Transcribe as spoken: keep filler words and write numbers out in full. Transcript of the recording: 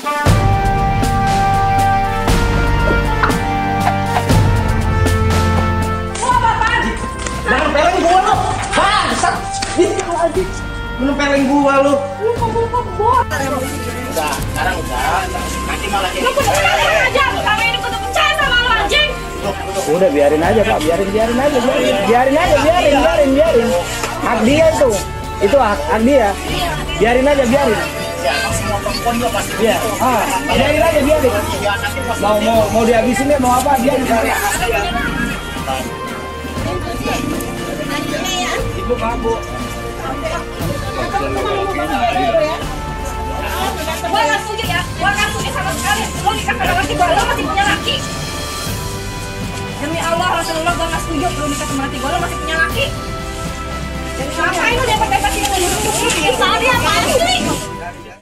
Jangan peleng gua lu. Bangsat. Lu peleng gua lu. Lu kamu bot. Udah, sekarang udah. Nanti malah jadi. Lu bener-bener aja. Selama ini gua tuh percaya sama lu anjing. Udah biarin aja Pak, biarin biarin aja, biarin, biarin aja, biarin, biarin, biarin. Hak dia itu, itu hak, hak dia. Biarin aja, biarin. Semua perempuan juga pasti. Iya, ah, biarin aja, biarin. Mau mau mau dihabisin deh, mau apa? Biarin. Ibu mabuk. Gua nggak setuju ya, gua nggak setuju sama sekali. Lu nikah sama laki gua, lu masih punya laki. Demi Allah, Rasulullah, gua nggak setuju lu nikah sama laki gua, lu masih punya laki. Ngapain lu dapat-dapat ini? Ini apa sih?